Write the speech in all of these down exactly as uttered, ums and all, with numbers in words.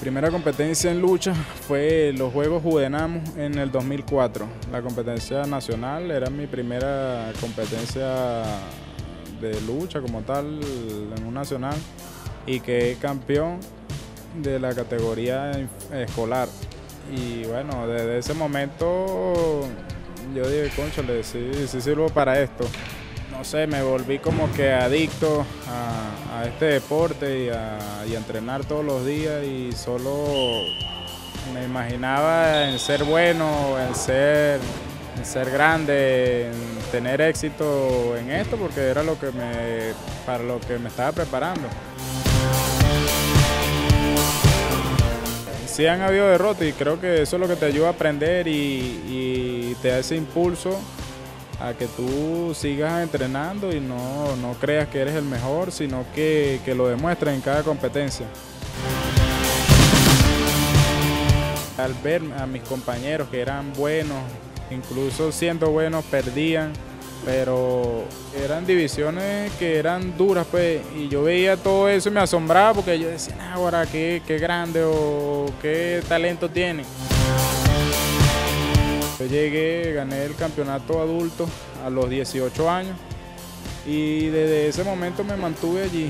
primera competencia en lucha fue los Juegos Judenamo en el dos mil cuatro. La competencia nacional era mi primera competencia de lucha como tal en un nacional y quedé campeón de la categoría escolar. Y bueno, desde ese momento yo dije, cónchale, sí, sí sirvo para esto. No sé, me volví como que adicto a, a este deporte y a, y a entrenar todos los días y solo me imaginaba en ser bueno, en ser, en ser grande, en tener éxito en esto porque era lo que me, para lo que me estaba preparando. Sí han habido derrotas y creo que eso es lo que te ayuda a aprender y, y te da ese impulso a que tú sigas entrenando y no, no creas que eres el mejor, sino que, que lo demuestres en cada competencia. Al ver a mis compañeros que eran buenos, incluso siendo buenos perdían, pero eran divisiones que eran duras, pues, y yo veía todo eso y me asombraba porque yo decía, ahora qué, qué grande o qué talento tiene. Yo llegué, gané el campeonato adulto a los dieciocho años y desde ese momento me mantuve allí.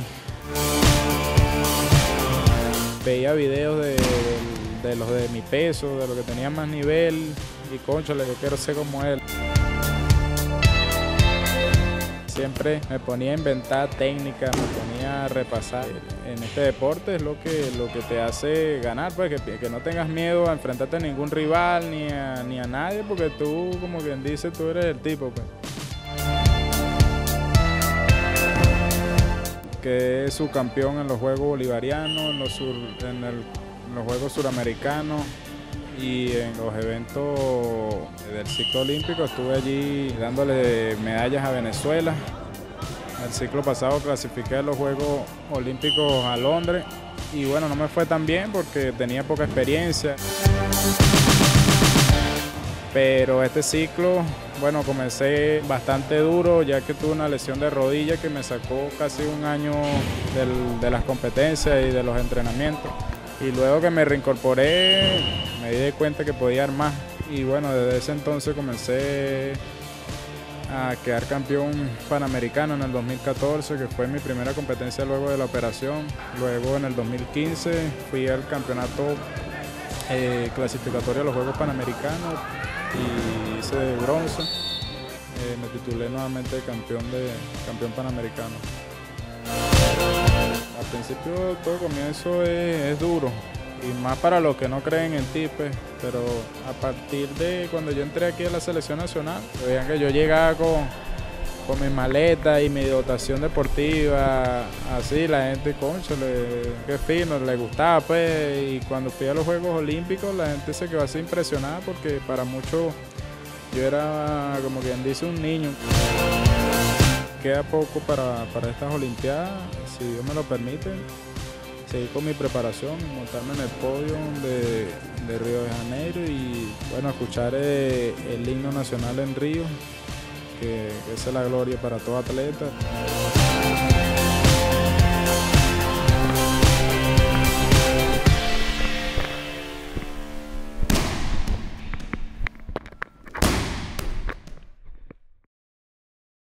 Veía videos de, de, de los de mi peso, de los que tenían más nivel y cónchale, yo quiero ser como él. Siempre me ponía a inventar técnicas, me ponía a repasar. En este deporte es lo que, lo que te hace ganar, pues, que, que no tengas miedo a enfrentarte a ningún rival ni a, ni a nadie, porque tú, como quien dice, tú eres el tipo, pues. Quedé subcampeón en los Juegos Bolivarianos, en los, sur, en el, en los Juegos Suramericanos y en los eventos del ciclo olímpico estuve allí dándole medallas a Venezuela. El ciclo pasado clasifiqué a los Juegos Olímpicos a Londres y bueno, no me fue tan bien porque tenía poca experiencia. Pero este ciclo, bueno, comencé bastante duro ya que tuve una lesión de rodilla que me sacó casi un año del, de las competencias y de los entrenamientos. Y luego que me reincorporé, me di cuenta que podía dar más. Y bueno, desde ese entonces comencé a quedar campeón panamericano en el dos mil catorce, que fue mi primera competencia luego de la operación. Luego en el dos mil quince fui al campeonato eh, clasificatorio de los Juegos Panamericanos y hice bronce. Eh, me titulé nuevamente campeón, de, campeón panamericano. Al principio todo comienzo es, es duro y más para los que no creen en ti, pues, pero a partir de cuando yo entré aquí a la selección nacional, vean que yo llegaba con, con mi maleta y mi dotación deportiva, así la gente, concha, qué fino, le gustaba, pues, y cuando fui a los Juegos Olímpicos la gente se quedó así impresionada porque para muchos yo era, como quien dice, un niño. Queda poco para, para estas Olimpiadas, si Dios me lo permite, seguir con mi preparación, montarme en el podio de, de Río de Janeiro y bueno, escuchar el, el himno nacional en Río, que, que esa es la gloria para todo atleta.